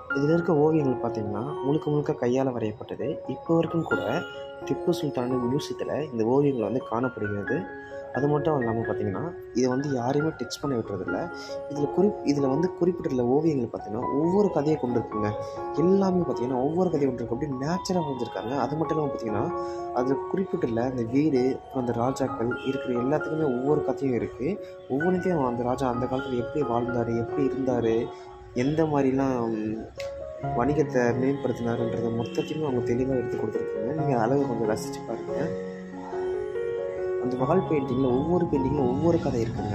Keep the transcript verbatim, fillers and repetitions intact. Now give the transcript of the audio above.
இதில் இருக்க ஓவியங்கள் பார்த்திங்கன்னா முழுக்க முழுக்க கையால் வரையப்பட்டது. இப்போ வரைக்கும் கூட திப்பு சுல்தானின் மியூசியத்தில் இந்த ஓவியங்கள் வந்து காணப்படுகிறது. அது மட்டும் இல்லாமல் பார்த்திங்கன்னா இதை வந்து யாரையுமே டச் பண்ண விட்டுறதில்ல. இதில் குறி இதில் வந்து குறிப்பிட்டுள்ள ஓவியங்கள் பார்த்திங்கன்னா ஒவ்வொரு கதையை கொண்டு இருக்குங்க. எல்லாமே பார்த்திங்கன்னா ஒவ்வொரு கதையை கொண்டு இருக்கு. அப்படியே நேச்சராக வரைஞ்சிருக்காங்க. அது மட்டும் இல்லாமல் பார்த்திங்கன்னா அதில் குறிப்பிட்டுள்ள அந்த வீடு, அந்த ராஜாக்கள் இருக்கிற எல்லாத்துக்குமே ஒவ்வொரு கதையும் இருக்குது. ஒவ்வொன்றுத்தையும் அந்த ராஜா அந்த காலத்தில் எப்படி வாழ்ந்தார், எப்படி இருந்தார், எந்த மாதிரிலாம் வணிகத்தை மேம்படுத்தினாருன்றதை மொத்தத்தையுமே அவங்க தெளிவாக எடுத்து கொடுத்துருக்காங்க. நீங்கள் அளவு கொஞ்சம் ரசித்து பாருங்கள். அந்த வால் பெயிண்டிங்கில் ஒவ்வொரு பெயிண்டிங்கில் ஒவ்வொரு கதை இருக்குங்க.